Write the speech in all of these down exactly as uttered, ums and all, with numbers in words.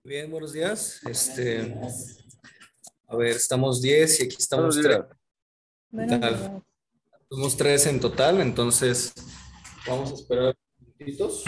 Bien, buenos días. Este, a ver, estamos diez y aquí Buenos estamos tres. días. ¿Qué tal? Somos tres en total, entonces vamos a esperar unos minutitos.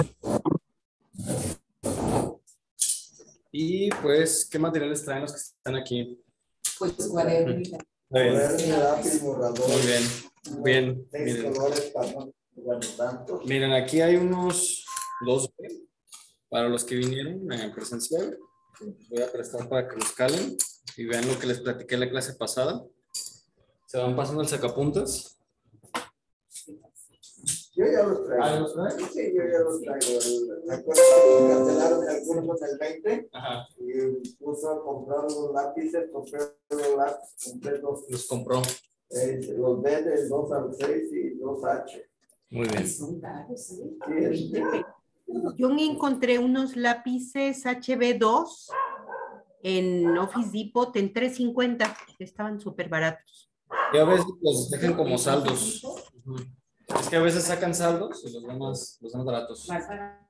Y pues, ¿qué materiales traen los que están aquí? Pues cuaderno. Muy bien. Lápiz, borrador. Muy bien. Bien. Seis Miren. colores para no jugar tanto. Miren, aquí hay unos dos B para los que vinieron en presencial. Voy a prestar para que los calen y vean lo que les platiqué en la clase pasada. Se van pasando el sacapuntas. Yo ya los traigo. Ah, ¿los traes? Sí, yo ya los traigo. Recuerdo que cancelaron algunos en el veinte. Ajá. Y puso a comprar unos lápices, compré los lápices, compré los, Los compró. eh, los B del dos al seis y dos H. Muy bien. Son caros, ¿eh? Sí, es- Yo encontré unos lápices H B dos en Office Depot en tres cincuenta, que estaban súper baratos. Y a veces los dejan como saldos. Ujú. Es que a veces sacan saldos y los dan más, los dan más baratos. Más barato.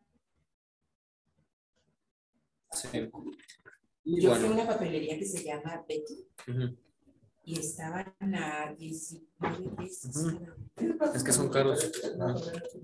Sí. Y Yo fui a bueno. una papelería que se llama Betty Ujú. y estaban a diecinueve pesos. Ujú. cada uno. Es que son caros. Ujú.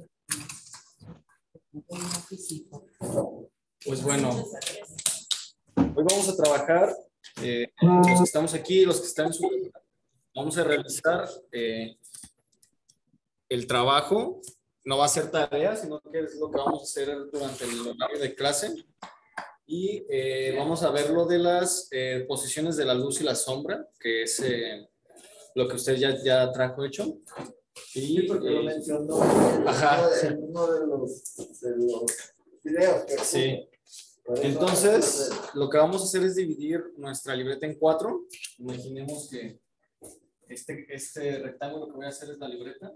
Un oficito. Pues bueno, hoy vamos a trabajar, eh, los que estamos aquí, los que están en su casa, vamos a realizar eh, el trabajo. No va a ser tarea, sino que es lo que vamos a hacer durante el horario de clase. Y eh, vamos a ver lo de las eh, posiciones de la luz y la sombra, que es eh, lo que usted ya, ya trajo hecho. Sí, Y, porque lo eh, mencionó Ajá, en sí. uno de los, de los videos que Sí. puso. Por eso, Entonces, lo que vamos a hacer es dividir nuestra libreta en cuatro. Imaginemos que este, este rectángulo que voy a hacer es la libreta.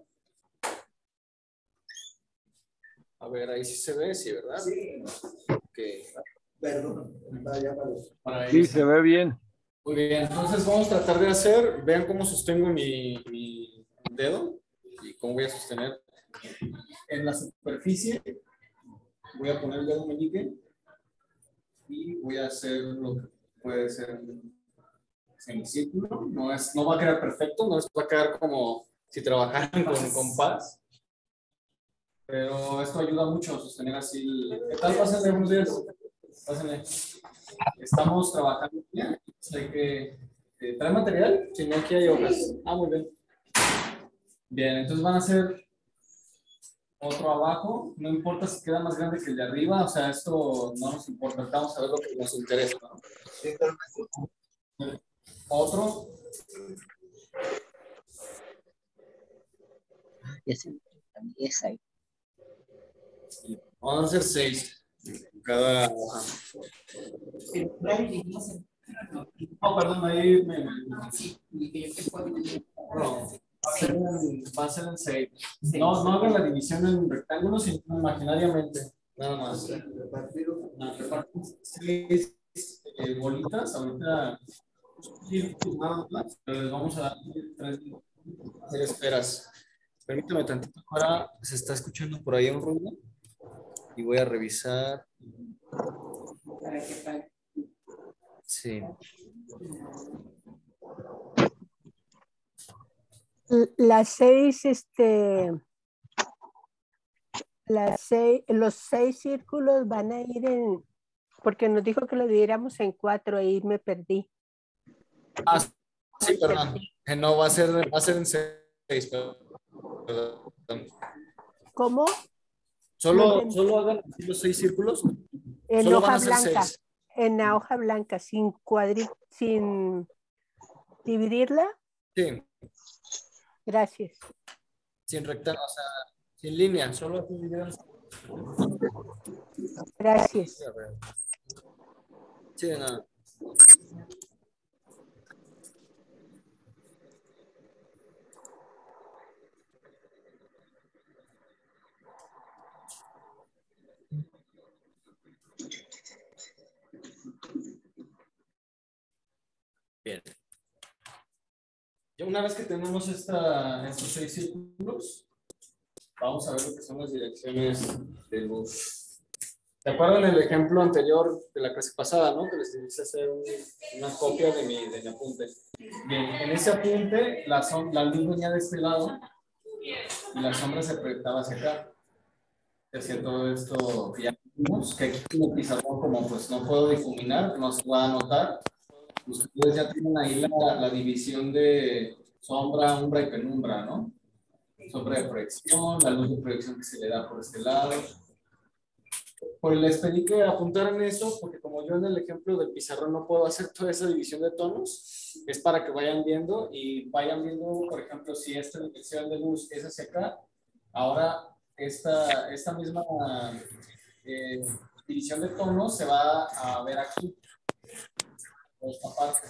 A ver, ahí sí se ve, sí, ¿verdad? Sí, Okay. perdón. Vaya, vale. Para ahí Sí, está. se ve bien. Muy bien, entonces vamos a tratar de hacer, vean cómo sostengo mi, mi dedo y cómo voy a sostener. En la superficie voy a poner el dedo meñique y voy a hacer lo que puede ser un semicírculo. No, es, no va a quedar perfecto, no es, va a quedar como si trabajaran con compás. Pero esto ayuda mucho a sostener así. El... ¿Qué tal? Pásenle, buenos días. Pásenle. Estamos trabajando bien. Hay que eh, traer material, si no aquí hay hojas. Ah, muy bien. Bien, entonces van a hacer otro abajo. No importa si queda más grande que el de arriba, o sea, esto no nos importa. Vamos a ver lo que nos interesa, ¿no? Otro. Esa. Vamos a hacer seis. Cada hoja. Pero la dividimos en- No, perdón, ahí me. Sí, y que yo te puedo- No, va a ser en, va a ser en seis. No, no hagan la división en rectángulos, sino imaginariamente. Nada más. Repartido. No, reparten seis eh, bolitas. Ahorita sí, nada más, pero les vamos a dar tres hacer esperas. Permítame tantito. Ahora se está escuchando por ahí un ruido y voy a revisar. para que pague. Sí. Las seis, este, las seis, los seis círculos van a ir en, porque nos dijo que lo diéramos en cuatro, ahí me perdí. Ah, sí, perdón. Eh, No, va a ser, va a ser en seis, perdón. ¿Cómo? Solo, No solo hagan así los seis círculos. En Solo van hoja a ser blanca, seis. en la hoja blanca, sin cuadri, sin dividirla. Sí, Gracias. sin rectángulo, o sea, sin línea, solo así divididos. Gracias. A ver. Sí, de nada. Bien. Ya una vez que tenemos esta, estos seis círculos, vamos a ver lo que son las direcciones de luz. ¿Se acuerdan el ejemplo anterior de la clase pasada, no? Que les hice hacer un, una copia de mi, de mi apunte. Bien, en ese apunte la, som la luz venía de este lado y la sombra se proyectaba hacia acá. Hacía todo esto que ya vimos, que aquí como pizarrón, como pues no puedo difuminar, no se va a notar. Ustedes ya tienen ahí la, la división de sombra, umbra y penumbra, ¿no? Sombra de proyección, la luz de proyección que se le da por este lado. Pues les pedí que apuntaran eso, porque como yo en el ejemplo del pizarrón no puedo hacer toda esa división de tonos, es para que vayan viendo y vayan viendo, por ejemplo, si esta dirección de luz es hacia acá, ahora esta, esta misma eh, división de tonos se va a ver aquí, por esta parte.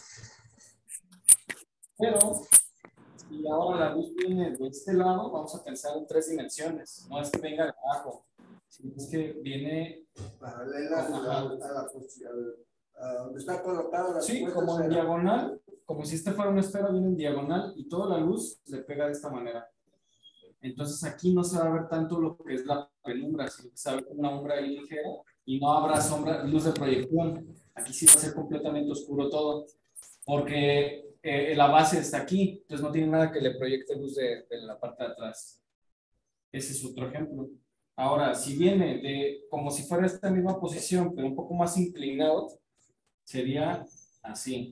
Pero si ahora la luz viene de este lado, vamos a pensar en tres dimensiones, no es que venga de abajo. Es que viene paralela a la, a la posición, a donde está colocado la sí, como en diagonal, como si este fuera una esfera, viene en diagonal y toda la luz le pega de esta manera. Entonces aquí no se va a ver tanto lo que es la penumbra, sino que se va a ver una sombra ahí ligera y no habrá sombra, luz de proyección. Aquí sí va a ser completamente oscuro todo, porque eh, la base está aquí, entonces no tiene nada que le proyecte luz de, de la parte de atrás. Ese es otro ejemplo. Ahora, si viene de como si fuera esta misma posición, pero un poco más inclinado, sería así.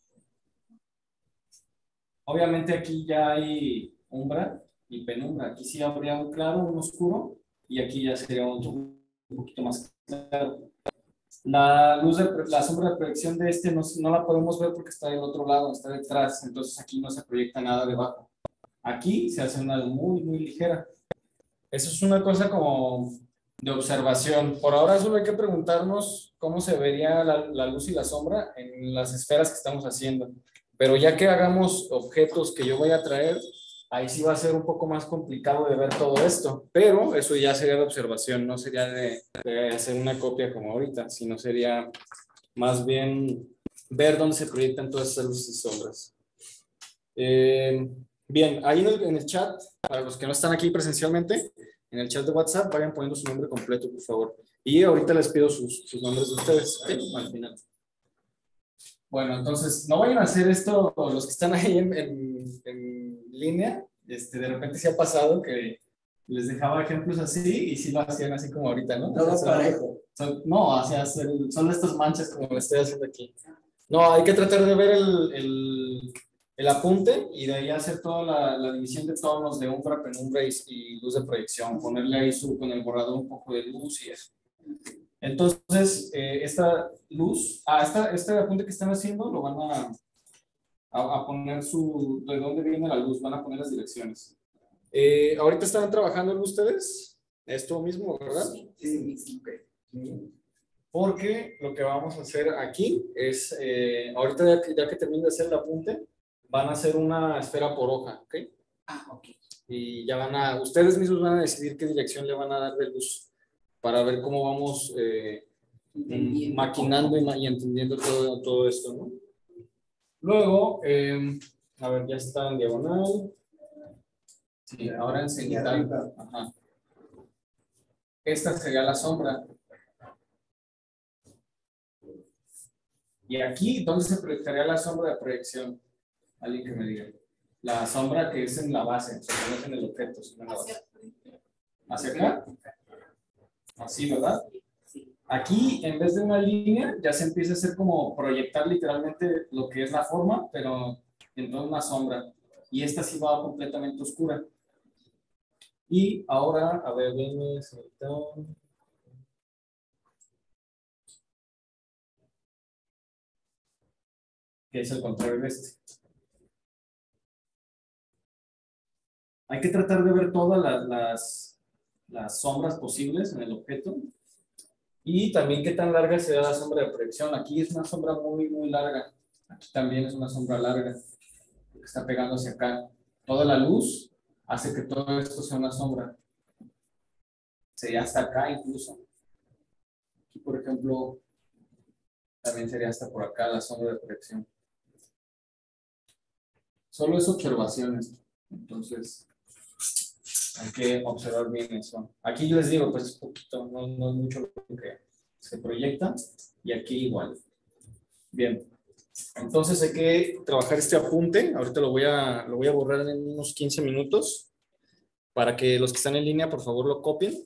Obviamente aquí ya hay umbra y penumbra. Aquí sí habría un claro, un oscuro, y aquí ya sería un, un poquito más claro. La luz de la sombra de proyección de este no, no la podemos ver porque está del otro lado, está detrás, entonces aquí no se proyecta nada debajo. Aquí se hace una muy, muy ligera. Eso es una cosa como de observación. Por ahora solo hay que preguntarnos cómo se vería la, la luz y la sombra en las esferas que estamos haciendo. Pero ya que hagamos objetos que yo voy a traer, ahí sí va a ser un poco más complicado de ver todo esto. Pero eso ya sería de observación, no sería de, de hacer una copia como ahorita, sino sería más bien ver dónde se proyectan todas esas luces y sombras. Eh, bien, ahí en el, en el chat, para los que no están aquí presencialmente, en el chat de WhatsApp, vayan poniendo su nombre completo, por favor. Y ahorita les pido sus, sus nombres de ustedes, ¿sí? Al final. Bueno, entonces, no vayan a hacer esto los que están ahí en, en, en línea. Este, de repente se ha pasado que les dejaba ejemplos así y sí lo hacían así como ahorita, ¿no? Todo o sea, parejo. son, no, o sea, son, son estas manchas como lo estoy haciendo aquí. No, hay que tratar de ver el, el, el apunte y de ahí hacer toda la, la división de tonos de umbra, penumbra y, y luz de proyección. Ponerle ahí su, con el borrador un poco de luz y eso. Entonces, eh, esta luz, ah, esta, este apunte que están haciendo, lo van a, a, a poner su, de dónde viene la luz, van a poner las direcciones. Eh, ¿Ahorita están trabajando en ustedes? Esto mismo, ¿verdad? Sí, sí, Sí. Porque lo que vamos a hacer aquí es, eh, ahorita ya que, ya que termine de hacer el apunte, van a hacer una esfera por hoja, ¿ok? Ah, ok. Y ya van a, ustedes mismos van a decidir qué dirección le van a dar de luz para ver cómo vamos eh, Entendiendo. maquinando y, ma- y entendiendo todo, todo esto, ¿no? Luego, eh, a ver, ya está en diagonal. Sí, ahora en cenital. Ajá. Esta sería la sombra. Y aquí, ¿dónde se proyectaría la sombra de proyección? Alguien que me diga. La sombra que es en la base, o sea, no es en el objeto, sino en la base. ¿Hacia acá? Así, ¿verdad? Aquí, en vez de una línea, ya se empieza a hacer como proyectar literalmente lo que es la forma, pero en toda una sombra. Y esta sí va completamente oscura. Y ahora, a ver, denme selectar. Que es el contrario de este. Hay que tratar de ver todas las, las, las sombras posibles en el objeto. Y también qué tan larga será la sombra de proyección. Aquí es una sombra muy, muy larga. Aquí también es una sombra larga. Que está pegando hacia acá. Toda la luz hace que todo esto sea una sombra. Sería hasta acá incluso. Aquí, por ejemplo, también sería hasta por acá la sombra de proyección. Solo es observaciones. Entonces, hay que observar bien eso. Aquí les digo, pues es poquito, no, no es mucho lo que, se proyecta y aquí igual. Bien, entonces hay que trabajar este apunte. Ahorita lo voy a, lo voy a borrar en unos quince minutos para que los que están en línea por favor lo copien.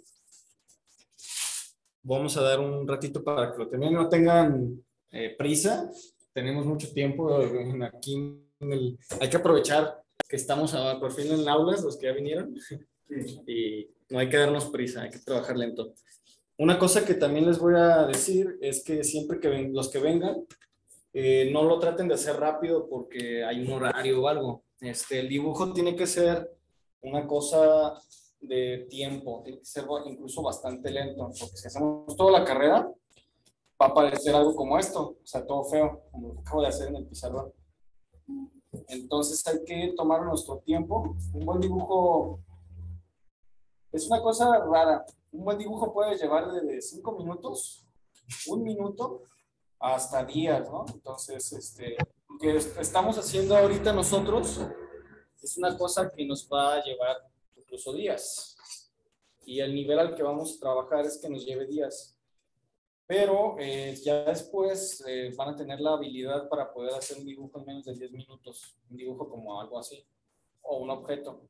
Vamos a dar un ratito para que lo terminen, no tengan eh, prisa. Tenemos mucho tiempo en, aquí. En el, hay que aprovechar que estamos a, por fin en aulas, los que ya vinieron. Y no hay que darnos prisa, hay que trabajar lento. Una cosa que también les voy a decir es que siempre que ven, los que vengan, eh, no lo traten de hacer rápido porque hay un horario o algo. Este, el dibujo tiene que ser una cosa de tiempo, tiene que ser incluso bastante lento, porque si hacemos toda la carrera, va a parecer algo como esto, o sea, todo feo, como lo que acabo de hacer en el pizarrón. Entonces hay que tomar nuestro tiempo. Un buen dibujo es una cosa rara. Un buen dibujo puede llevar desde cinco minutos, un minuto, hasta días, ¿no? Entonces, este, lo que estamos haciendo ahorita nosotros es una cosa que nos va a llevar incluso días. Y el nivel al que vamos a trabajar es que nos lleve días. Pero eh, ya después eh, van a tener la habilidad para poder hacer un dibujo en menos de diez minutos. Un dibujo como algo así. O un objeto.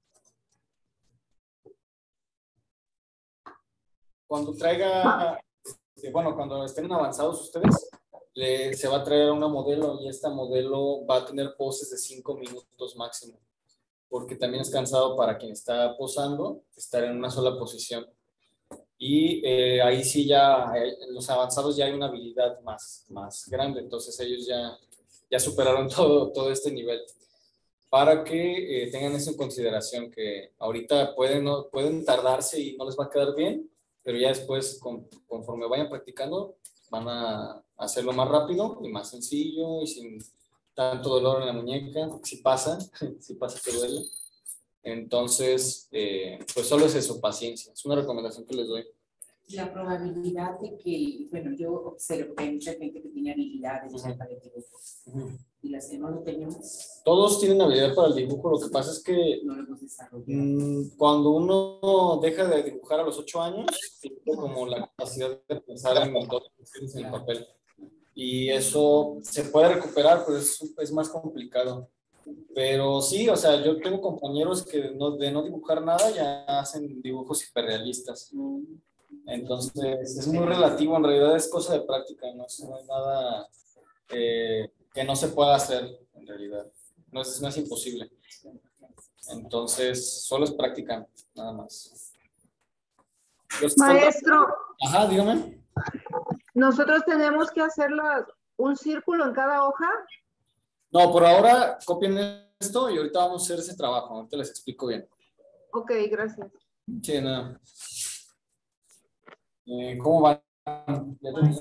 Cuando traiga, este, bueno, cuando estén avanzados ustedes, le, se va a traer una modelo y esta modelo va a tener poses de cinco minutos máximo. Porque también es cansado para quien está posando estar en una sola posición. Y eh, ahí sí ya, eh, los avanzados ya hay una habilidad más, más grande, entonces ellos ya, ya superaron todo, todo este nivel. Para que eh, tengan eso en consideración, que ahorita pueden, no, pueden tardarse y no les va a quedar bien, pero ya después, con, conforme vayan practicando, van a hacerlo más rápido y más sencillo y sin tanto dolor en la muñeca, si pasa, si pasa que duele. Entonces, eh, pues solo es eso, paciencia. Es una recomendación que les doy. La probabilidad de que, bueno, yo observo que hay mucha gente que tiene habilidades Uh-huh. para el dibujo. Uh-huh. Y las que no lo tenemos, Todos tienen habilidad para el dibujo, lo que pasa es que no lo hemos desarrollado. mmm, cuando uno deja de dibujar a los ocho años, tiene como la capacidad de pensar en todo en el papel. Y eso se puede recuperar, pero es, es más complicado. Pero sí, o sea, yo tengo compañeros que no, de no dibujar nada ya hacen dibujos hiperrealistas. Entonces, es muy relativo, en realidad es cosa de práctica, no es, no es nada eh, que no se pueda hacer, en realidad. No es, no es imposible. Entonces, solo es práctica, nada más. Maestro, Ajá, dígame. nosotros tenemos que hacer la- un círculo en cada hoja. No, por ahora copien esto y ahorita vamos a hacer ese trabajo. Ahorita les explico bien. Ok, gracias. Sí, nada. Eh, ¿Cómo van? ¿Ya terminé?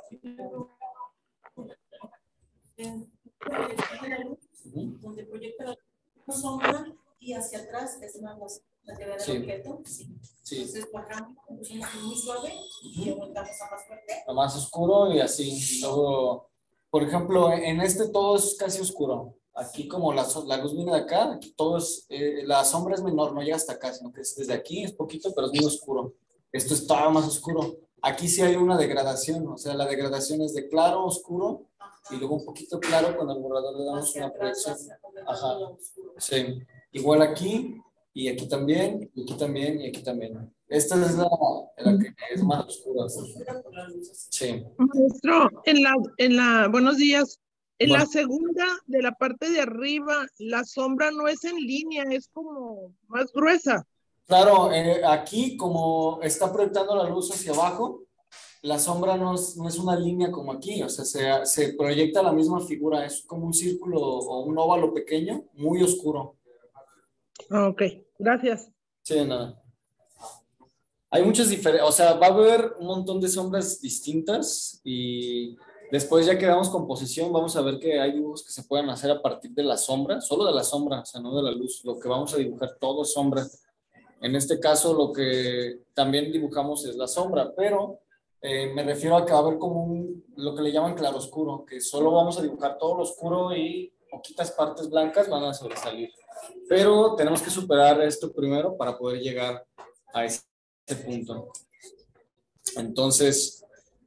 Ujú. Donde proyecta la sombra y hacia atrás es una la que ve del Sí. objeto. Sí. Sí, Entonces bajamos, pusimos muy suave y aumentamos a más fuerte. lo más oscuro y así. Luego, por ejemplo, en este todo es casi oscuro. Aquí como la, so- la luz viene de acá, aquí todo es, eh, la sombra es menor, no llega hasta acá, sino que es desde aquí, es poquito, pero es muy oscuro. Esto es todavía más oscuro. Aquí sí hay una degradación, o sea, la degradación es de claro, oscuro, y luego un poquito claro, con el borrador le damos Hacia una atrás, proyección. hacia Ajá. todo oscuro. Sí, igual aquí, y aquí también, y aquí también, y aquí también. Esta es la, la que es más oscura. Oscura por la luz. Sí. Maestro, en la, en la, buenos días. En Bueno. la segunda de la parte de arriba, la sombra no es en línea, es como más gruesa. Claro, eh, aquí como está proyectando la luz hacia abajo, la sombra no es, no es una línea como aquí, o sea, se, se proyecta la misma figura, es como un círculo o un óvalo pequeño, muy oscuro. Ah, ok, gracias. Sí, de nada. Hay muchas diferencias, o sea, va a haber un montón de sombras distintas y después ya que damos composición vamos a ver que hay dibujos que se pueden hacer a partir de la sombra, solo de la sombra, o sea, no de la luz. Lo que vamos a dibujar todo es sombra. En este caso lo que también dibujamos es la sombra, pero eh, me refiero a que va a haber como un, lo que le llaman claroscuro, que solo vamos a dibujar todo lo oscuro y poquitas partes blancas van a sobresalir. Pero tenemos que superar esto primero para poder llegar a ese punto. Entonces,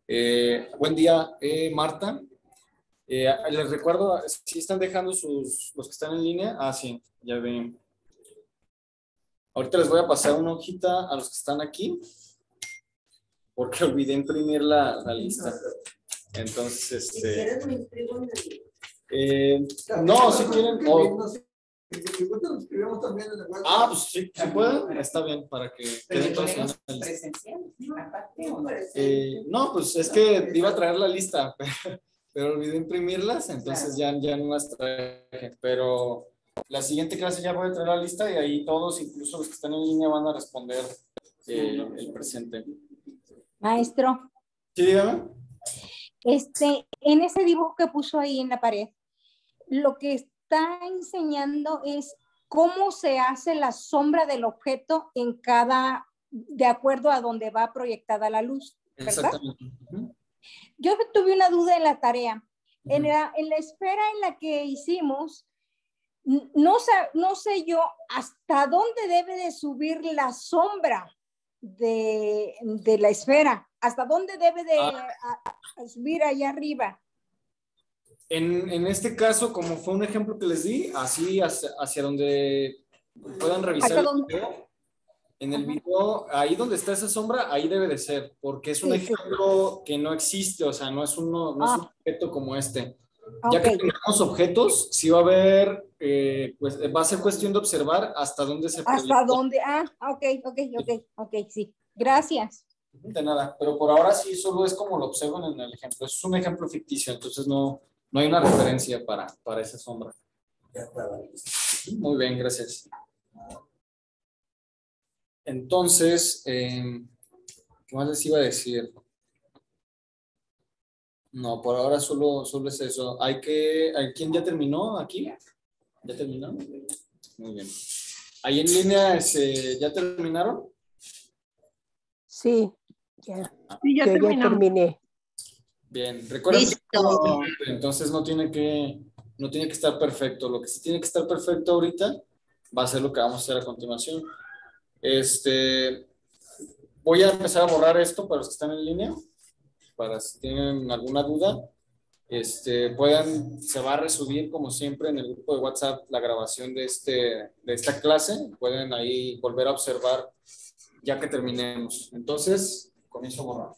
Eh, buen día, eh, Marta. Eh, les recuerdo, si están dejando sus, los que están en línea. Ah, sí, ya ven. Ahorita les voy a pasar una hojita a los que están aquí, porque olvidé imprimir la, la lista. Entonces, Si este... quieres me inscribo en el... Eh, no, si quieren... o- Si gustan, nos escribimos también en el web. ah, pues sí, si pueden, está bien, para que Pero queden le todos en ponemos la lista. presencial, aparte, ¿o no? Eh, no, pues es que iba a traer la lista, pero, pero olvidé imprimirlas, entonces ya, ya no las traje. Pero la siguiente clase ya voy a traer la lista y ahí todos, incluso los que están en línea, van a responder eh, el presente. Maestro, Sí, dígame. este, en ese dibujo que puso ahí en la pared, lo que está enseñando es cómo se hace la sombra del objeto en cada, de acuerdo a donde va proyectada la luz, ¿verdad? Exactamente. Ujú. Yo tuve una duda en la tarea. Ujú. En la, en la esfera en la que hicimos, n- no sé, no sé yo hasta dónde debe de subir la sombra de, de la esfera, hasta dónde debe de Ah. a- a subir allá arriba. En, en este caso, como fue un ejemplo que les di, así hacia, hacia donde puedan revisar Hasta el donde- video. En el Ajá. video, ahí donde está esa sombra, ahí debe de ser, porque es un Sí, sí. ejemplo que no existe, o sea, no es, uno, no es un Ah. objeto como este. Ya que Ok. tengamos objetos, sí va a haber, eh, pues va a ser cuestión de observar hasta dónde se ¿Hasta proyecta. dónde? Ah, ok, ok, ok, ok, sí. Gracias. De nada, pero por ahora sí solo es como lo observan en el ejemplo. Es un ejemplo ficticio, entonces no, no hay una referencia para, para esa sombra. Muy bien, gracias. Entonces, eh, ¿qué más les iba a decir? No, por ahora solo, solo es eso. Hay que, ¿hay ¿quién ya terminó aquí? ¿Ya terminó? Muy bien. ¿Ahí en línea este, ya terminaron? Sí, ya. Sí, ya Yo ya terminamos. terminé. Bien, recuerden que Listo. entonces no tiene que no tiene que estar perfecto. Lo que sí tiene que estar perfecto ahorita va a ser lo que vamos a hacer a continuación. Este, voy a empezar a borrar esto para los que están en línea, para si tienen alguna duda. Este, puedan, se va a resubir como siempre en el grupo de WhatsApp la grabación de, este, de esta clase. Pueden ahí volver a observar ya que terminemos. Entonces, comienzo a borrar.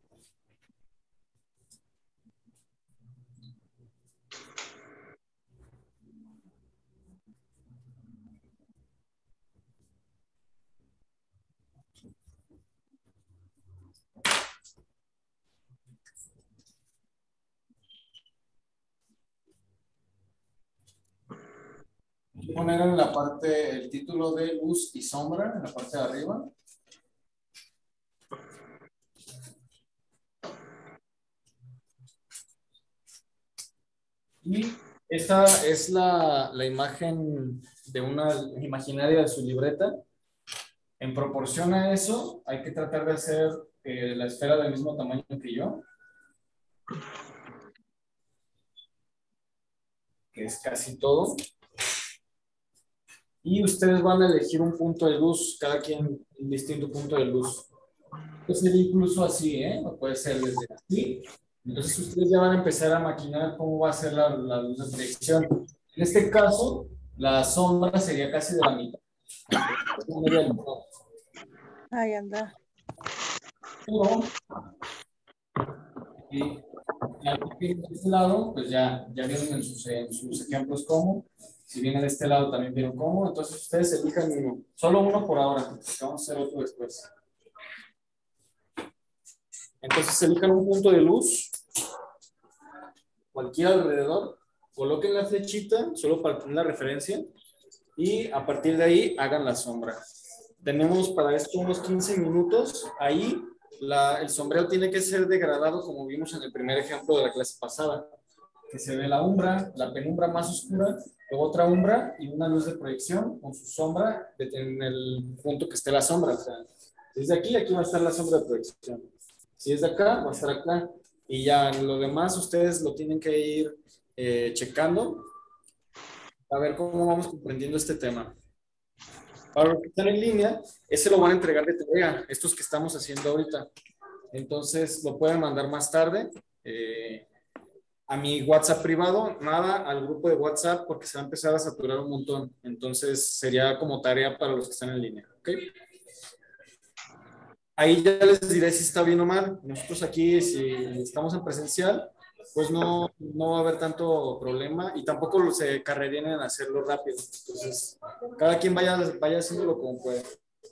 Voy a poner en la parte el título de luz y sombra en la parte de arriba. Y esta es la, la imagen de una imaginaria de su libreta. En proporción a eso, hay que tratar de hacer eh, la esfera del mismo tamaño que yo, que es casi todo. Y ustedes van a elegir un punto de luz, cada quien un distinto punto de luz. Puede ser incluso así, ¿eh? O puede ser desde aquí. Entonces ustedes ya van a empezar a maquinar cómo va a ser la, la luz de proyección. En este caso, la sombra sería casi de la mitad. Ahí anda. Pero, y aquí de este lado, pues ya, ya vieron en sus, en sus ejemplos cómo. Si viene de este lado también vieron cómo. Entonces ustedes elijan uno. Solo uno por ahora, porque vamos a hacer otro después. Entonces elijan un punto de luz, cualquiera alrededor, coloquen la flechita, solo para tener la referencia, y a partir de ahí hagan la sombra. Tenemos para esto unos quince minutos. Ahí la, el sombrero tiene que ser degradado como vimos en el primer ejemplo de la clase pasada, que se ve la umbra, la penumbra más oscura, luego otra umbra y una luz de proyección con su sombra en el punto que esté la sombra. O sea, si es de aquí, aquí va a estar la sombra de proyección. Si es de acá, va a estar acá. Y ya lo demás ustedes lo tienen que ir eh, checando a ver cómo vamos comprendiendo este tema. Para los que están en línea, ese lo van a entregar de tarea, estos que estamos haciendo ahorita. Entonces lo pueden mandar más tarde eh, a mi WhatsApp privado, nada al grupo de WhatsApp porque se va a empezar a saturar un montón. Entonces sería como tarea para los que están en línea. ¿Ok? Ahí ya les diré si está bien o mal. Nosotros aquí, si estamos en presencial, pues no, no va a haber tanto problema y tampoco se carrerían en hacerlo rápido. Entonces, cada quien vaya, vaya haciéndolo como puede.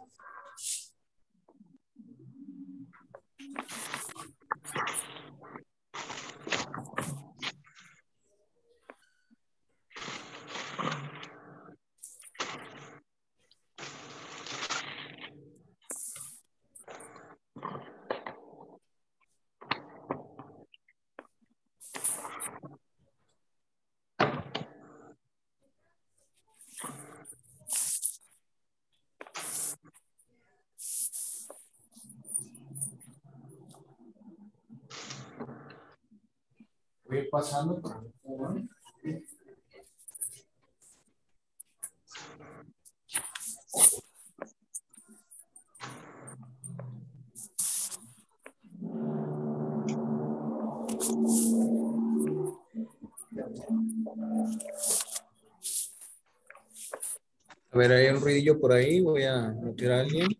Voy a ir pasando por el foro. A ver, hay un ruidillo por ahí. Voy a meter a alguien.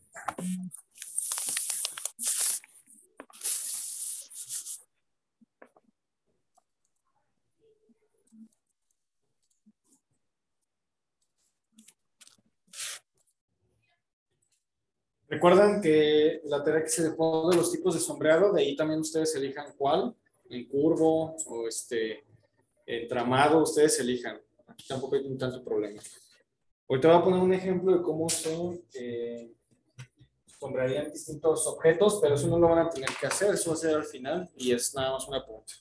Recuerden que la tarea que se dejó de los tipos de sombreado, de ahí también ustedes elijan cuál, en curvo o este entramado, ustedes elijan. Aquí tampoco hay tanto problema. Ahorita voy a poner un ejemplo de cómo se eh, sombrearían distintos objetos, pero eso no lo van a tener que hacer, eso va a ser al final y es nada más un apunte.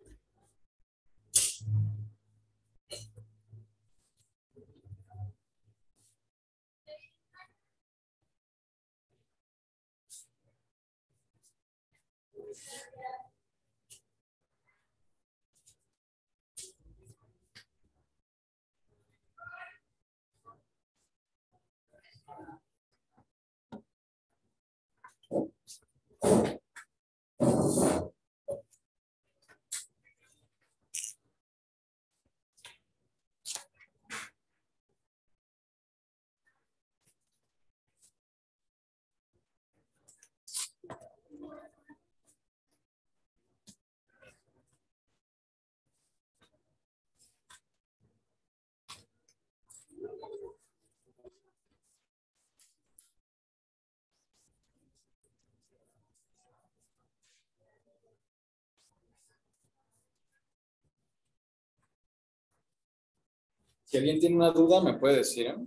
Si alguien tiene una duda, me puede decir, ¿eh?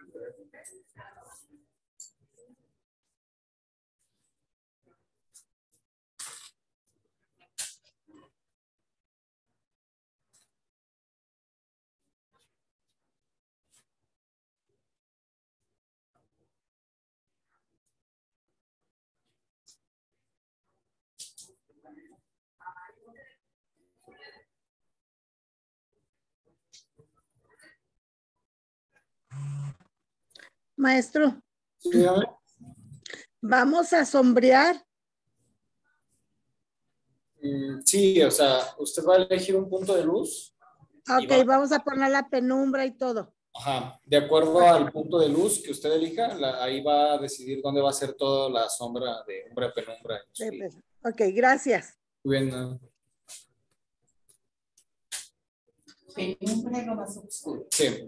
Maestro, Sí, dígame. vamos a sombrear. Mm, sí, o sea, usted va a elegir un punto de luz. Ok, va- vamos a poner la penumbra y todo. Ajá, de acuerdo al punto de luz que usted elija, la- ahí va a decidir dónde va a ser toda la sombra de umbra, penumbra. Sí, pues, ok, gracias. Muy bien. ¿No? Penumbra es lo más oscuro. Sí.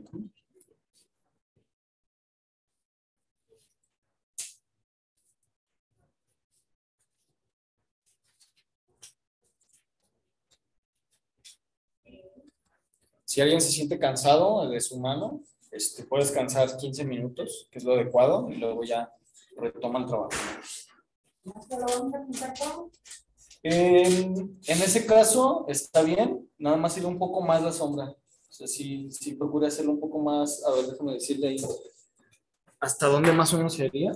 Si alguien se siente cansado de su mano, este, puede descansar quince minutos, que es lo adecuado, y luego ya retoma el trabajo. ¿No lo vamos a pintar todo? En, en ese caso, está bien, nada más ir un poco más la sombra. O sea, sí, sí procure hacerlo un poco más, a ver, déjame decirle ahí. ¿Hasta dónde más o menos sería?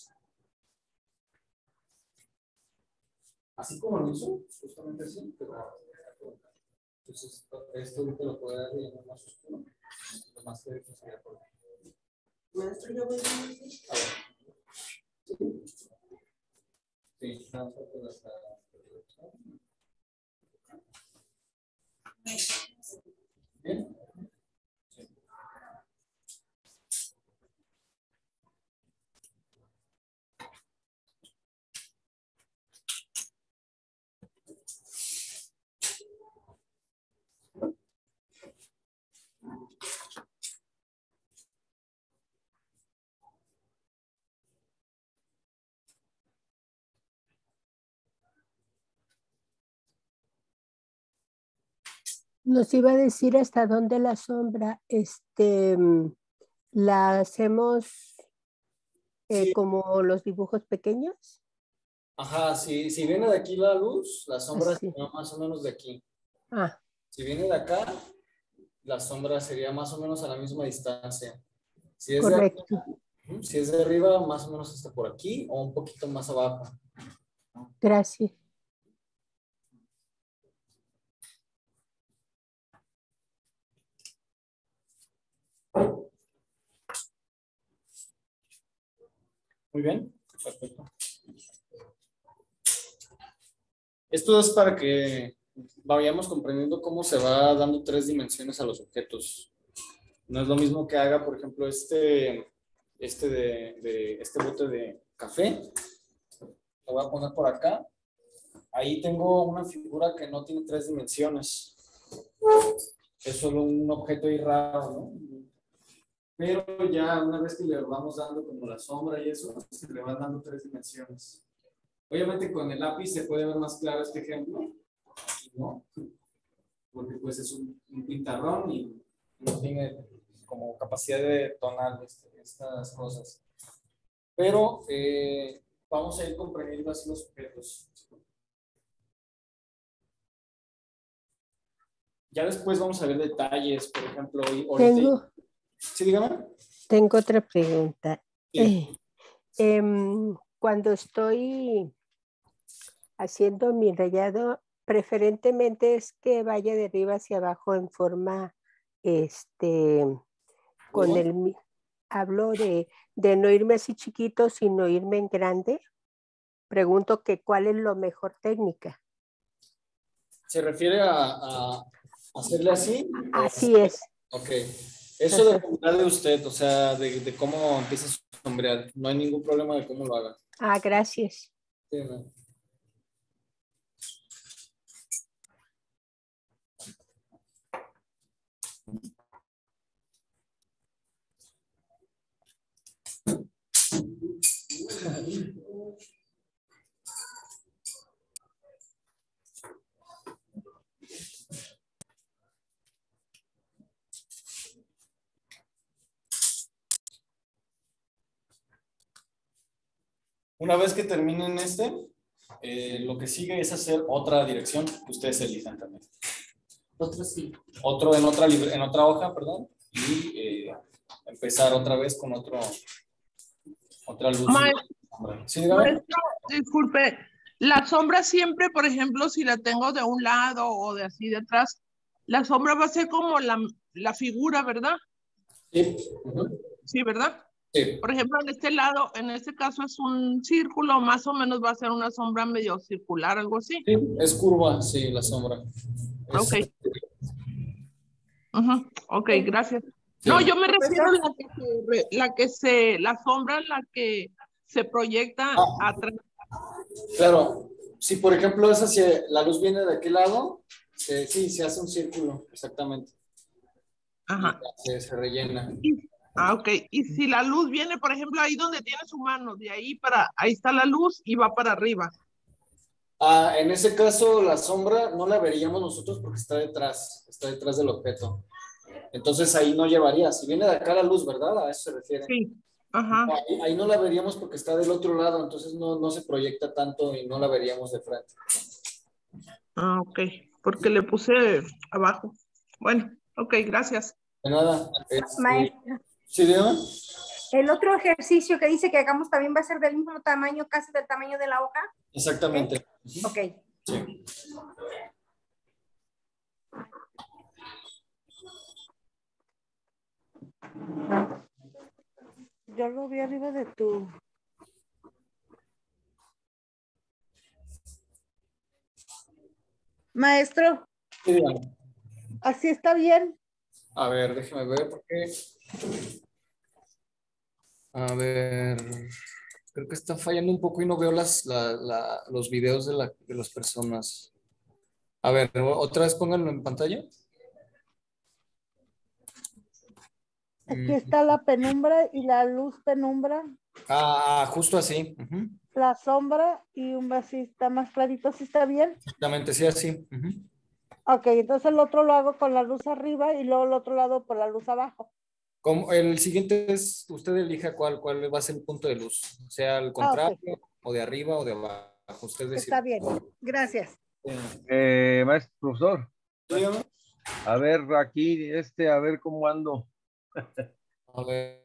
Así como lo hizo, justamente así, pero... Entonces, esto ahorita lo puede dar de más oscuro. Lo más que sería por... Maestro, yo voy a decir. A ver. Sí, transfer de la- Bien. Nos iba a decir hasta dónde la sombra, este, mm, la hacemos eh, Sí. como los dibujos pequeños. Ajá, si, si viene de aquí la luz, la sombra Así. sería más o menos de aquí. Ah, Si viene de acá, la sombra sería más o menos a la misma distancia. Si es de, correcto. Ujú, si es de arriba, más o menos hasta por aquí o un poquito más abajo. Gracias. Muy bien, perfecto. Esto es para que vayamos comprendiendo cómo se va dando tres dimensiones a los objetos. No es lo mismo que haga, por ejemplo, este, este de, de este bote de café. Lo voy a poner por acá. Ahí tengo una figura que no tiene tres dimensiones. Es solo un objeto ahí raro, ¿no? Pero ya una vez que le vamos dando como la sombra y eso, se le van dando tres dimensiones. Obviamente con el lápiz se puede ver más claro este ejemplo, ¿no? Porque pues es un, un pintarrón y no tiene como capacidad de tonar este, estas cosas. Pero eh, vamos a ir comprendiendo así los objetos. Ya después vamos a ver detalles, por ejemplo. Ahorita, Tengo, sí, dígame. tengo otra pregunta. Sí. Eh, em, cuando estoy haciendo mi rayado, preferentemente es que vaya de arriba hacia abajo en forma, este, con el, mi- hablo de, de no irme así chiquito, sino irme en grande. Pregunto que cuál es la mejor técnica. ¿Se refiere a, a hacerle así? Así es. Ok. Eso dependerá de usted, o sea, de, de cómo empieza a sombrear. No hay ningún problema de cómo lo haga. Ah, gracias. Sí, ¿no? Una vez que terminen este, eh, lo que sigue es hacer otra dirección que ustedes elijan también. Otro sí. Otro en otra, libre- en otra hoja, perdón, y eh, empezar otra vez con otro, otra luz. Maestro, Sí, dígame. maestro, disculpe, la sombra siempre, por ejemplo, si la tengo de un lado o de así de atrás, la sombra va a ser como la, la figura, ¿verdad? Sí. Ujú. Sí, ¿verdad? Sí. Por ejemplo, en este lado, en este caso es un círculo, más o menos va a ser una sombra medio circular, algo así. Sí, es curva, sí, la sombra. Es- Ok. Ujú, ok, gracias. Sí. No, yo me refiero a la que se, re- la que se, la sombra, la que se proyecta Ah. atrás. Claro, si por ejemplo es hacia, la luz viene de aquel lado, se- sí, se hace un círculo, exactamente. Ajá. Y se, se rellena. Y- ah, ok. Y si la luz viene, por ejemplo, ahí donde tiene su mano, de ahí para, ahí está la luz y va para arriba. Ah, en ese caso, la sombra no la veríamos nosotros porque está detrás, está detrás del objeto. Entonces ahí no llevaría. Si viene de acá la luz, ¿verdad? A eso se refiere. Sí. Ajá. No, ahí, ahí no la veríamos porque está del otro lado, entonces no, no se proyecta tanto y no la veríamos de frente. Ah, ok. Porque le puse abajo. Bueno, ok, gracias. De nada. Este, Maestra, ¿sí, dígame? el otro ejercicio que dice que hagamos también va a ser del mismo tamaño, casi del tamaño de la hoja. Exactamente. Ok. Sí. Yo lo vi arriba de tu Maestro, Sí, dígame. ¿así está bien? A ver, déjeme ver porque. A ver. Creo que está fallando un poco y no veo las, la- la- los videos de, la- de las personas. A ver, otra vez pónganlo en pantalla. Aquí Mm, está la penumbra y la luz penumbra, Ah, justo así. Ujú. la sombra y un así está más clarito, ¿sí está bien? Exactamente, sí, así. Ujú. Ok, entonces el otro lo hago con la luz arriba y luego el otro lado por la luz abajo. Como el siguiente es, usted elija cuál, cuál va a ser el punto de luz, sea al Ah, contrario, ok, o de arriba o de abajo. Usted decide. está bien. Gracias. Eh, maestro, profesor, Dígame. a ver aquí, este, a ver cómo ando. A ver.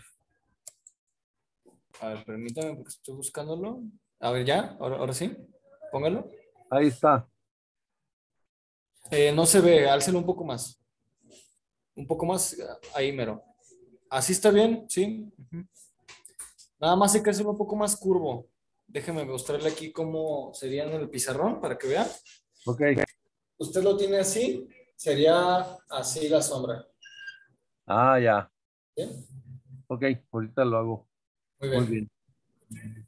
A ver, permítame porque estoy buscándolo. A ver, ya, ahora, ahora sí. Póngalo. Ahí está. Eh, no se ve, álcelo un poco más. Un poco más, ahí mero. Así está bien, sí. Ujú. Nada más hay que hacerlo un poco más curvo. Déjeme mostrarle aquí cómo sería en el pizarrón para que vea. Ok. Usted lo tiene así, sería así la sombra. Ah, ya. ¿Bien? Ok, ahorita lo hago. Muy Muy bien. bien.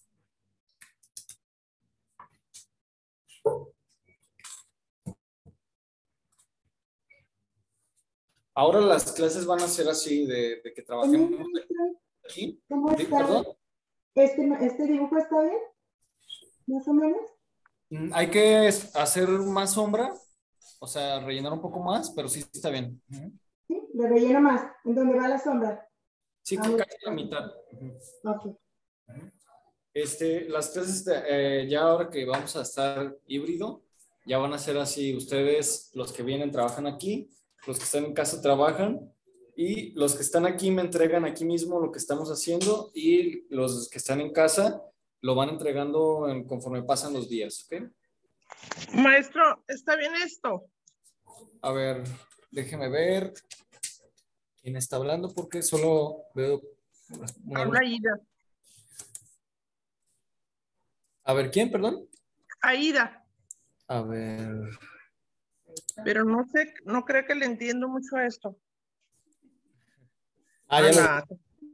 Ahora las clases van a ser así, de, de que trabajemos aquí. ¿Cómo Sí, está? perdón. ¿Este, este dibujo está bien? ¿Más o menos? Mm, Hay que es- hacer más sombra, o sea, rellenar un poco más, pero sí está bien. Ujú. Sí, le relleno más. ¿En dónde va la sombra? Sí, Ah, que muy casi la mitad. Ujú. ok. Este, las clases, de- eh, ya ahora que vamos a estar híbrido, ya van a ser así. Ustedes, los que vienen, trabajan aquí, los que están en casa trabajan, y los que están aquí me entregan aquí mismo lo que estamos haciendo, y los que están en casa lo van entregando en- conforme pasan los días, ¿ok? Maestro, ¿está bien esto? A ver, déjeme ver quién está hablando porque solo veo una luz. Habla Aida. A ver, ¿quién, perdón? Aida, A ver. pero no sé, no creo que le entiendo mucho a esto. Ah, ya lo- Ana,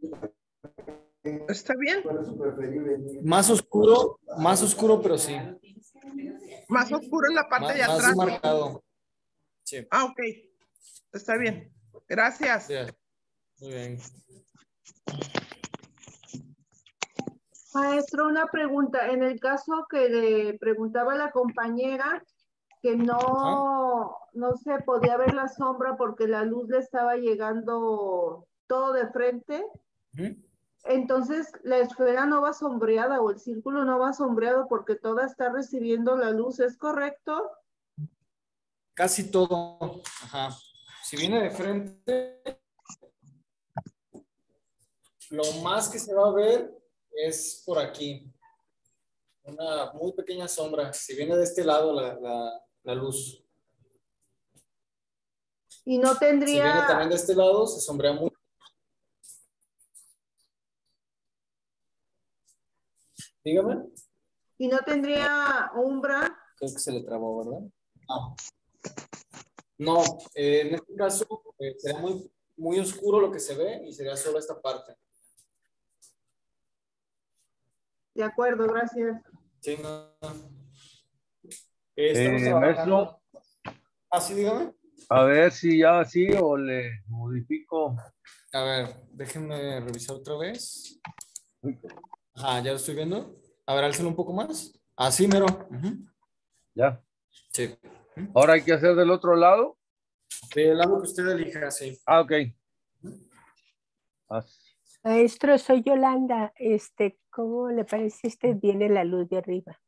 ¿está bien? Más oscuro, más oscuro, pero sí. Más oscuro en la parte Más, de más atrás. marcado. Sí. Ah, ok. Está bien. Gracias. Ya. Muy bien. Maestro, una pregunta. En el caso que le preguntaba la compañera que no, no se podía ver la sombra porque la luz le estaba llegando todo de frente, Ujú. entonces la esfera no va sombreada o el círculo no va sombreado porque toda está recibiendo la luz, ¿es correcto? Casi todo. Ajá. Si viene de frente, lo más que se va a ver es por aquí. Una muy pequeña sombra. Si viene de este lado la, la, la luz. Y no Si viene tendría, también de este lado, se sombrea mucho. Dígame. y no tendría umbra. Creo que se le trabó, ¿verdad? No. No, eh, en este caso eh, será muy, muy oscuro lo que se ve y sería solo esta parte. De acuerdo, gracias. Sí, no. Eh, estamos Eh, maestro, trabajando. Ah, sí, dígame. a ver si ya sí o le modifico. A ver, déjenme revisar otra vez. Ajá, ya lo estoy viendo. A ver, álcelo un poco más. Así, mero. Ujú. Ya. Sí. Ahora hay que hacer del otro lado. Del lado que usted elija, sí. Ah, ok. Así. Maestro, soy Yolanda. Este, ¿cómo le parece a usted viene la luz de arriba?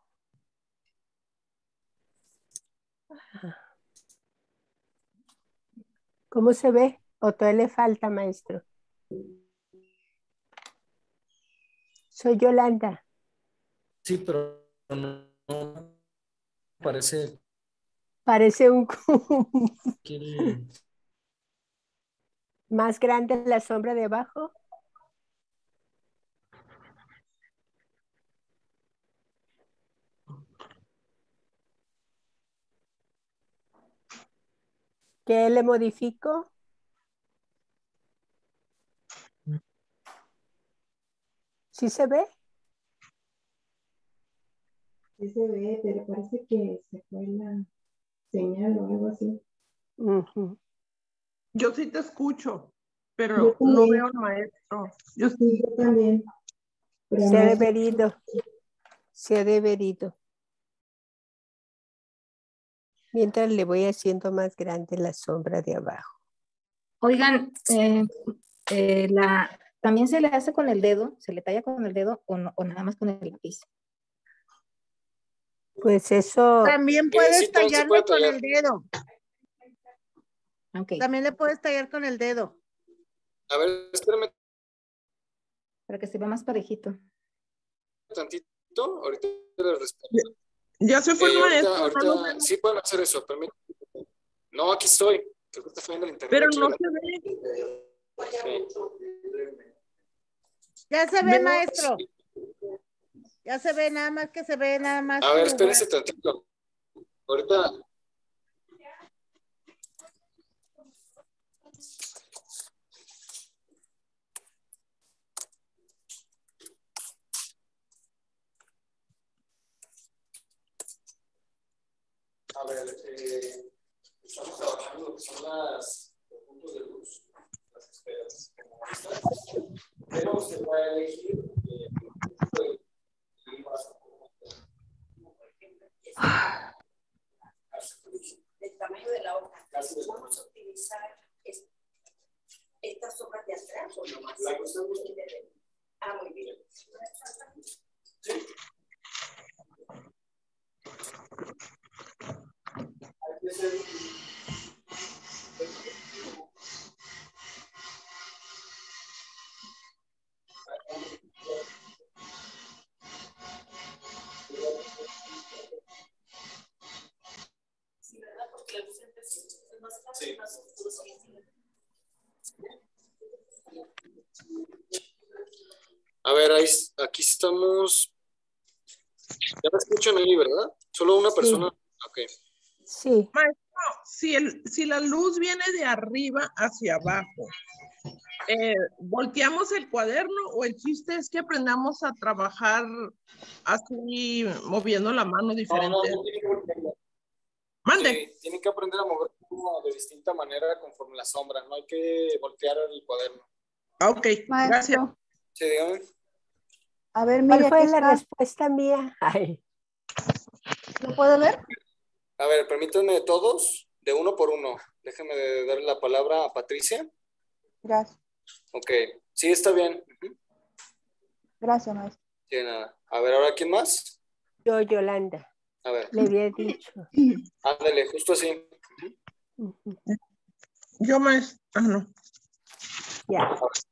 ¿Cómo se ve? ¿O todavía le falta, maestro? Soy Yolanda. Sí, pero no, no parece Parece un que el- más grande la sombra de abajo. ¿Qué le modifico? ¿Sí se ve? Sí se ve, pero parece que se fue la señal o algo así. Ujú. Yo sí te escucho, Yo pero también. no veo al maestro. Yo Sí, yo también. Pero Se ha no- deberido. Se ha deberido. Mientras le voy haciendo más grande la sombra de abajo. Oigan, eh, eh, la, ¿también se le hace con el dedo? ¿Se le talla con el dedo o, no- o nada más con el lápiz? Pues eso, También Sí, puedes sí, también se tallarle puede con tallar. el dedo. Ok, También le puedes tallar con el dedo. A ver, espérame para que se vea más parejito. tantito. Ahorita les respondo. Ya se fue Eh, el ahorita, maestro, no lo ahorita, veo. sí pueden hacer eso, permítanme. No, aquí estoy. Creo que está fallando el internet. Pero aquí, no ¿verdad? se ve. Sí. Ya se ve, Veo- maestro. Ya se ve, nada más que se ve nada más. A ver, su- espérense tantito. Ahorita. A ver, eh, estamos trabajando lo que son las los puntos de luz, las esferas, como estas. Pero se va a elegir eh, un tipo de libras. Del tamaño de la hoja. Vamos a utilizar es- estas hojas de atrás o no más. Ah, muy bien. Hay que hacer- Sí, ¿verdad? Porque la luz entre sí es más fácil, Sí. más oscuro, sí, sí. A ver, ahí, aquí estamos. Ya me escuchan ahí, ¿verdad? Solo una Sí. persona. Ok. sí. Maestro, si, el, si la luz viene de arriba hacia abajo, eh, ¿volteamos el cuaderno o el chiste es que aprendamos a trabajar así, moviendo la mano No, no, diferente? no tienen que voltearlo. Mande. Sí, tienen que aprender a mover como de distinta manera conforme la sombra. No hay que voltear el cuaderno. Ok, gracias. Maestro, Sí, dígame. a ver, ¿Cuál mire, fue aquí la está. respuesta mía? Ay, ¿Lo puede ver? A ver, permítanme todos, de uno por uno. Déjenme darle la palabra a Patricia. Gracias. Ok, sí, está bien. Ujú. Gracias, maestro. Sí, de nada. A ver, ahora, ¿quién más? yo, Yolanda, A ver, le había dicho. ándale, justo así. Ujú. Yo, maestro, ah, no. Ya,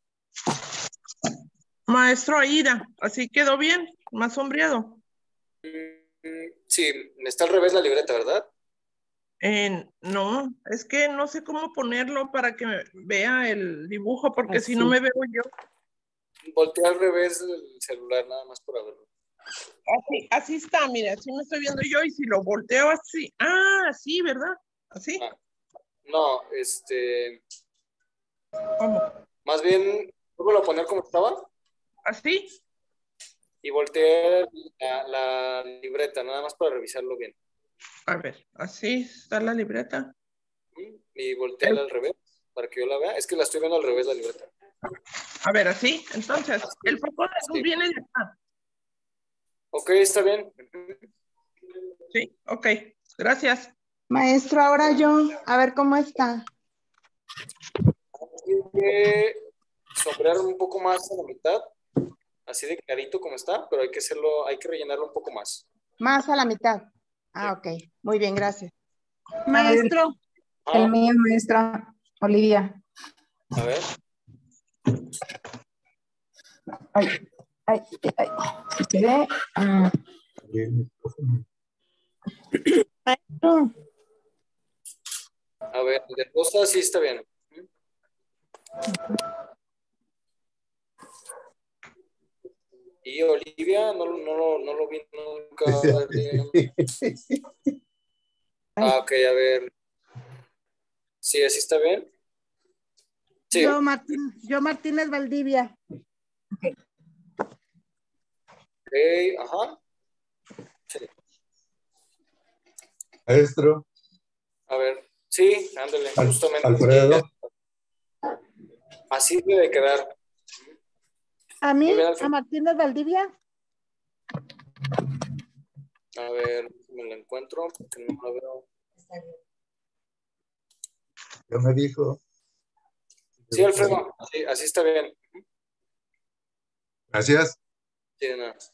Maestro Aida, así quedó bien, más sombreado. Mm, Sí, está al revés la libreta, ¿verdad? Eh, no, es que no sé cómo ponerlo para que me vea el dibujo, porque si no así. me veo yo. Voltea al revés el celular, nada más para verlo. Así, así está, mire, así me estoy viendo yo y si lo volteo así, ah, sí, ¿verdad? Así. Ah, no, este, ¿Cómo? más bien, vuelvo a poner como estaba ¿Así? y volteé la, la libreta, nada más para revisarlo bien. A ver, así está la libreta. Mm, Y voltearla al revés para que yo la vea. Es que la estoy viendo al revés la libreta. A ver, así. Entonces, Así. el foco de luz Sí. viene de acá. Ok, está bien. Sí, ok. Gracias. Maestro, ahora yo, a ver cómo está. Hay que sombrear un poco más a la mitad, así de clarito como está, pero hay que hacerlo, hay que rellenarlo un poco más. Más a la mitad. Ah, ok. Muy bien, gracias. Maestro, Ah, El mío, maestra Olivia. a ver, Ay, ay, ay. ¿Se ve? Ah, maestro, a ver, de rosa sí está bien. Y Olivia, no, lo- no, lo- no lo vi nunca. Ah, ok, a ver. Sí, así está bien. Sí. Yo, Martín, yo Martínez Valdivia. Ok, ajá. Sí. Maestro. A ver, sí, ándale, Al- justamente. Alfredo. Así debe quedar. ¿A mí? Muy bien, ¿A Alfredo. Martínez Valdivia? A ver, me lo encuentro porque no lo veo. Ya me dijo. Sí, Alfredo, así, así está bien. Gracias. Sí, de nada.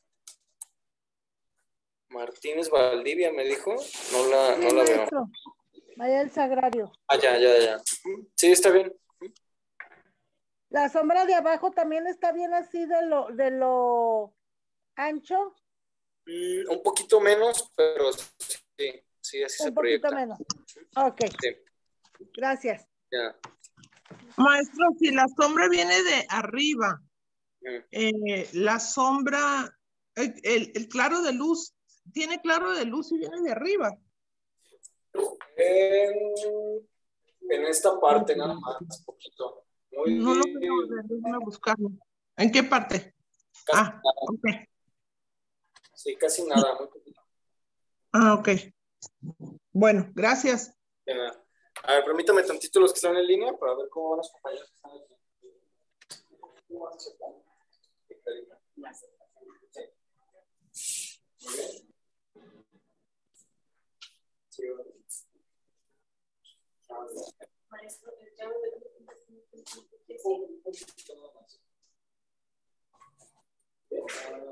Martínez Valdivia me dijo. No la, no la veo. Maestro, vaya el Sagrario. Ah, ya, ya, ya. Sí, está bien. La sombra de abajo también está bien así de lo, de lo ancho. Mm, un poquito menos, pero sí, sí, así se Un poquito proyecta. menos. Ok, Sí, gracias. ya. Maestro, si la sombra viene de arriba, Mm. eh, la sombra, el, el- el claro de luz, tiene claro de luz y viene de arriba. En, en esta parte nada más, poquito. Muy No lo veo, a ver, déjame buscarlo. ¿En qué parte? Casi Ah, nada. ok. Sí, casi nada, muy poquito. Ah, ok. Bueno, gracias. De nada. A ver, permítame tantito los que están en línea para ver cómo van los compañeros que están aquí. ¿Cómo van a checar? Sí. Muy bien. Sí, bueno. A ver. Un poquito nada más. Bien.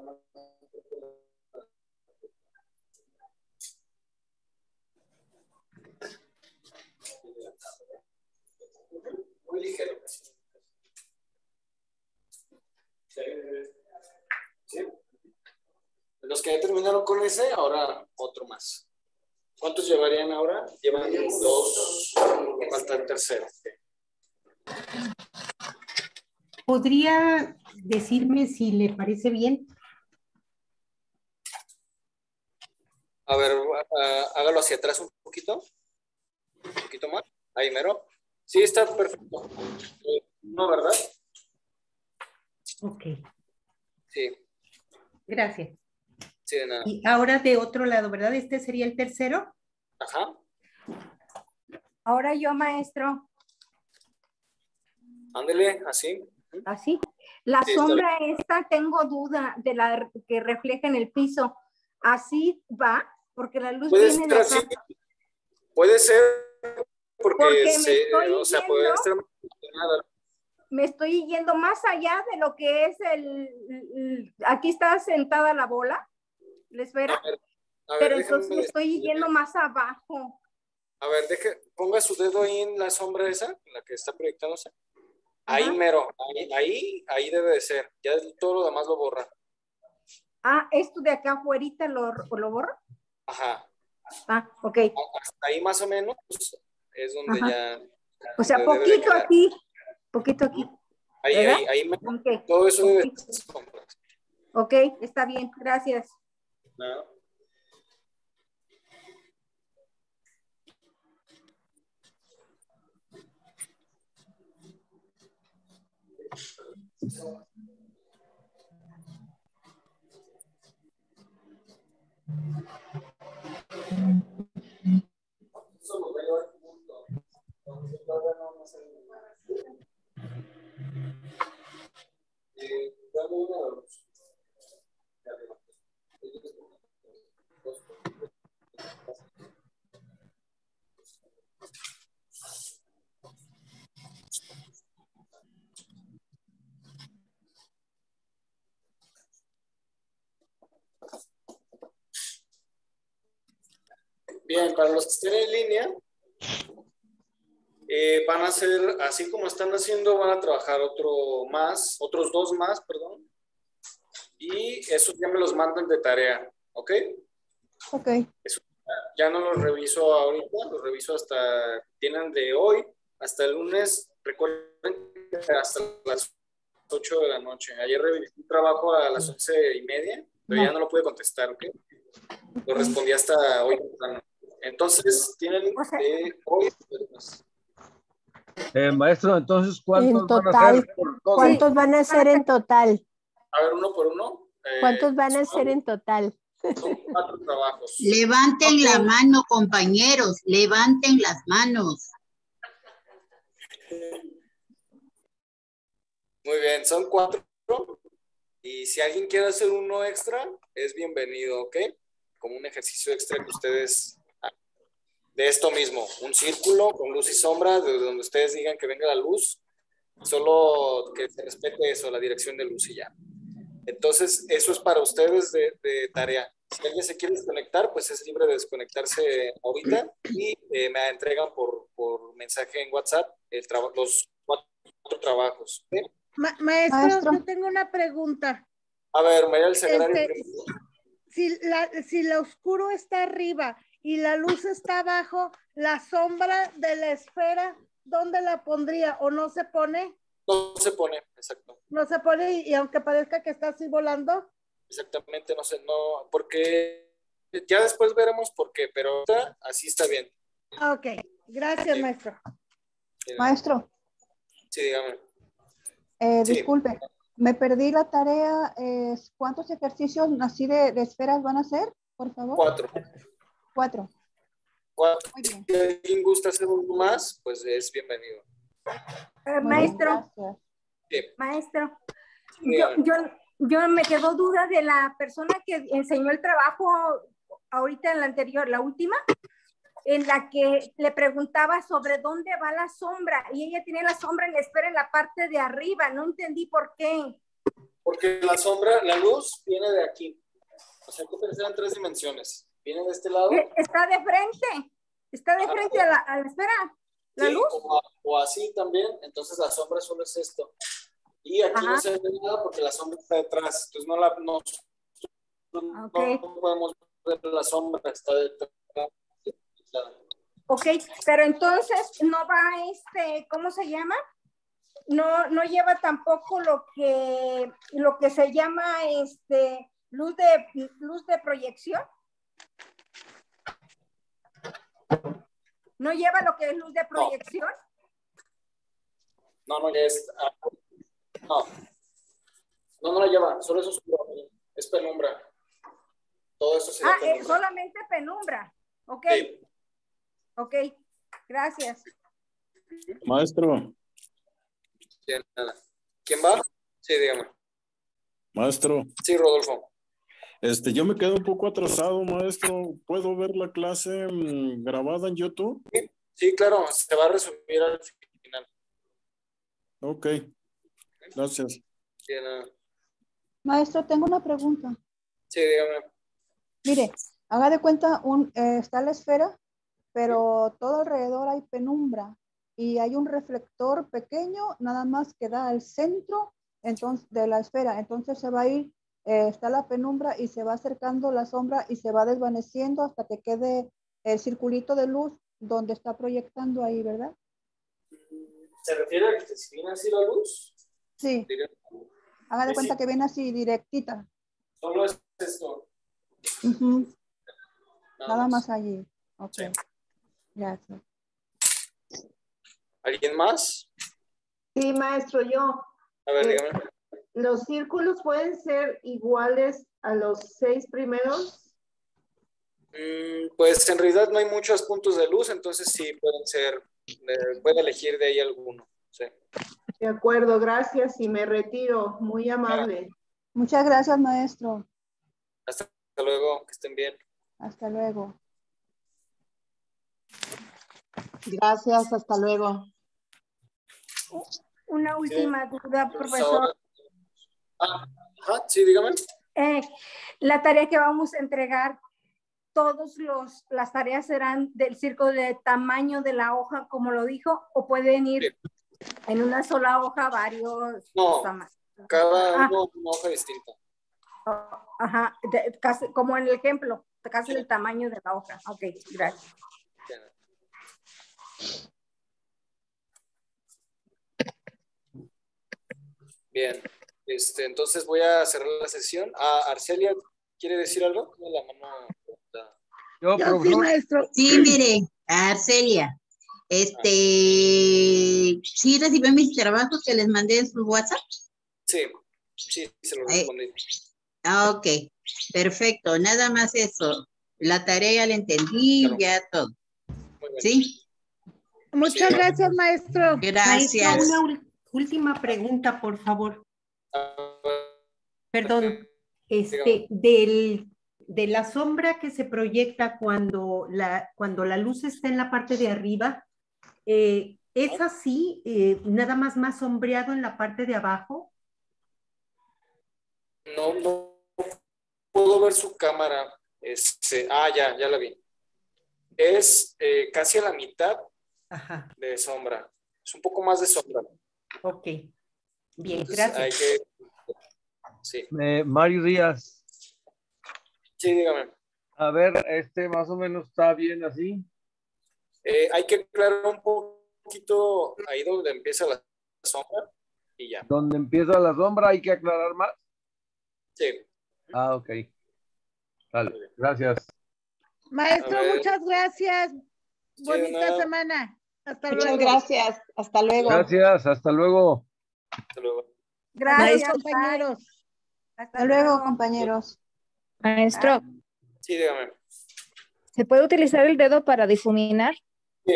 Muy ligero. Sí. Sí. Los que ya terminaron con ese, ahora otro más. ¿Cuántos llevarían ahora? Llevan dos. Falta el tercero. ¿Podría decirme si le parece bien? A ver, uh, hágalo hacia atrás un poquito. Un poquito más. Ahí mero. Sí, está perfecto. No, ¿verdad? Ok, Sí. gracias. Sí, de nada. Y ahora de otro lado, ¿verdad? ¿Este sería el tercero? Ajá. Ahora yo, maestro. Ándele, así. Así. La Sí, está sombra esta, tengo duda de la que refleja en el piso. ¿Así va? Porque la luz Puede viene ser de así. acá. Puede ser porque, Porque me se, estoy o sea, yendo, puede estar nada. me estoy yendo más allá de lo que es el, el- aquí está sentada la bola, la esfera, A ver, a ver, pero déjame entonces me estoy decirle. yendo más abajo. A ver, deje, ponga su dedo ahí en la sombra esa, en la que está proyectándose. Ahí Ajá. mero, ahí, ahí, ahí debe de ser. Ya todo lo demás lo borra. Ah, esto de acá afuera lo, lo borro. Ajá. Ah, ok. Hasta ahí más o menos pues, es donde Ajá. ya. O sea, donde debe de poquito quedar. aquí, poquito aquí. Ahí, ¿verdad? ahí, ahí mero. Ok. Todo eso debe Ok. de ser sombras. Ok, está bien, gracias. ¿No? Eso nos va a llevar un punto. Entonces, todavía no vamos a hacer nada. Eh, dame una de los. De arriba. Bien, para los que estén en línea, eh, van a hacer, así como están haciendo, van a trabajar otro más, otros dos más, perdón. Y esos ya me los mandan de tarea, ¿ok? Ok. Eso, ya no los reviso ahorita, los reviso hasta, tienen de hoy hasta el lunes, recuerden que hasta las ocho de la noche. Ayer revisé un trabajo a las once y media, pero No. ya no lo pude contestar, ¿ok? Lo respondí hasta hoy temprano. Entonces, tienen O sea, de hoy. Pues, Eh, maestro, entonces, ¿cuántos En van a total, ser por todo? ¿cuántos van a ser en total? A ver, uno por uno. Eh, ¿Cuántos van a son- ser en total? Son cuatro trabajos. Levanten Ok. la mano, compañeros, levanten las manos. Muy bien, son cuatro. Y si alguien quiere hacer uno extra, es bienvenido, ¿ok? Como un ejercicio extra que ustedes hagan. De esto mismo, un círculo con luz y sombra, de donde ustedes digan que venga la luz, solo que se respete eso, la dirección de luz y ya. Entonces, eso es para ustedes de, de tarea. Si alguien se quiere desconectar, pues es libre de desconectarse ahorita y eh, me entregan por, por mensaje en WhatsApp el traba- los cuatro, cuatro trabajos. ¿Ok? Ma- maestro, Maestro. yo tengo una pregunta. A ver, María del Sagrario Este, primero. Si la, si lo oscuro está arriba y la luz está abajo, la sombra de la esfera, ¿dónde la pondría? ¿O no se pone? No se pone, exacto. No se pone y, y aunque parezca que está así volando. Exactamente, no sé, no, porque ya después veremos por qué, pero ahorita así está bien. Ah, ok, gracias, Sí. maestro. Maestro, Sí, dígame. eh, Sí. disculpe, me perdí la tarea. eh, ¿Cuántos ejercicios así de, de esferas van a hacer, por favor? Cuatro. Cuatro. Cuatro. Muy bien. Si alguien gusta hacer uno más, pues es bienvenido. Eh, Muy bien, maestro, gracias. Sí. maestro, Sí, yo, dígame. yo, yo me quedó duda de la persona que enseñó el trabajo ahorita en la anterior, la última, en la que le preguntaba sobre dónde va la sombra y ella tiene la sombra en la esfera en la parte de arriba, no entendí por qué. Porque la sombra, la luz viene de aquí. O sea, hay que pensar en tres dimensiones. Viene de este lado. Eh, Está de frente, está de Ajá. frente a la, a la esfera, la Sí, luz. o, a- o así también. Entonces la sombra solo es esto. Y aquí Ajá. no se ve nada porque la sombra está detrás. Entonces no la no, Ok. no podemos ver la sombra, está detrás. Ok, pero entonces no va este, ¿cómo se llama? No, no lleva tampoco lo que, lo que se llama este, luz de, luz de proyección. ¿No lleva lo que es luz de proyección? No, no, ya es. ah, no. No, no la lleva. Solo eso es, es penumbra. Todo eso sería Ah, eh, penumbra. solamente penumbra. Ok, Sí. ok, gracias. Maestro, Bien, nada. ¿Quién va? Sí, dígame. maestro, Sí, Rodolfo. este, yo me quedo un poco atrasado, maestro. ¿Puedo ver la clase mm, grabada en YouTube? Sí, sí, claro, se va a resumir al final. Ok, gracias. Sí, nada. Maestro, tengo una pregunta. Sí, dígame. Mire, haga de cuenta, un, eh, está la esfera, pero todo alrededor hay penumbra y hay un reflector pequeño, nada más que da al centro entonces, de la esfera. Entonces se va a ir, eh, está la penumbra y se va acercando la sombra y se va desvaneciendo hasta que quede el circulito de luz donde está proyectando ahí, ¿verdad? ¿Se refiere a que si viene así la luz? Sí. Directo. Haga de Sí, cuenta sí. que viene así directita. Solo es esto. Ujú. Nada, Nada más. más allí. Ok. Sí. Gracias. ¿Alguien más? Sí, maestro, yo. A ver, Eh, dígame. ¿Los círculos pueden ser iguales a los seis primeros? Mm, pues en realidad no hay muchos puntos de luz, entonces sí pueden ser, eh, puede elegir de ahí alguno. Sí. De acuerdo, gracias y me retiro. Muy amable. Muchas gracias, maestro. Hasta luego, que estén bien. Hasta luego. Gracias, hasta luego. Una última duda, Pues profesor. ahora- Ah, ajá, sí, dígame. Eh, la tarea que vamos a entregar, todos los, las tareas serán del círculo de tamaño de la hoja, como lo dijo, o pueden ir en una sola hoja varios No, tamaños. cada Ah. uno una hoja distinta. Ajá, de- casi, como en el ejemplo, casi el tamaño de la hoja. Ok, gracias. Bien, este, entonces voy a cerrar la sesión. Ah, Arcelia, ¿quiere decir algo? Tiene la mano levantada. Yo, Yo sí, profesor. maestro. Sí, mire, Arcelia, Este, ¿sí reciben mis trabajos que les mandé en su WhatsApp? Sí, sí, se lo Eh, respondí. Ah, ok, perfecto, nada más eso. La tarea la entendí, Claro. ya todo. Muy bien. ¿Sí? Muchas gracias, maestro. Maestro, Gracias. una ul- última pregunta, por favor. A ver, Perdón, este, del, de la sombra que se proyecta cuando la, cuando la luz está en la parte de arriba, eh, ¿es así, eh, nada más más sombreado en la parte de abajo? no, no puedo ver su cámara. Este, ah, ya, ya la vi. Es eh, casi a la mitad Ajá, de sombra. Es un poco más de sombra. ok. Bien, Entonces, gracias. hay que... Sí, Eh, Mario Díaz, sí, dígame. a ver, este más o menos está bien así. Eh, hay que aclarar un poquito ahí donde empieza la sombra y ya. Donde empieza la sombra hay que aclarar más. Sí. Ah, ok. Dale, gracias. Maestro, A ver. muchas gracias. Sí, de Bonita nada. semana. Hasta Muchas luego. gracias. Hasta luego. Gracias, hasta luego. Hasta luego. Gracias, Maestro, compañeros. Hasta luego, compañeros. Maestro, Sí, dígame. ¿se puede utilizar el dedo para difuminar? Sí,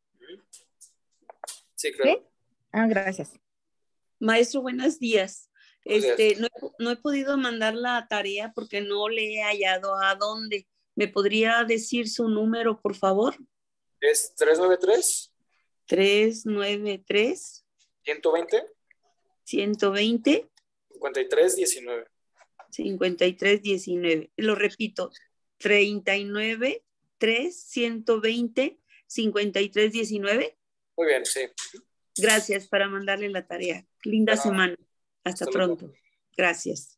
sí, claro. ¿Sí? Ah, gracias. Maestro, buenos días. Buenos días. Este, no, he- no he podido mandar la tarea porque no le he hallado a dónde. ¿Me podría decir su número, por favor? Es tres nueve tres, tres nueve tres, ciento veinte, ciento veinte, cincuenta y tres diecinueve. cincuenta y tres diecinueve. Lo repito, treinta y nueve, tres, ciento veinte, cincuenta y tres diecinueve. Muy bien, sí. Gracias para mandarle la tarea. Linda Bueno, semana. Hasta hasta luego. pronto. Gracias.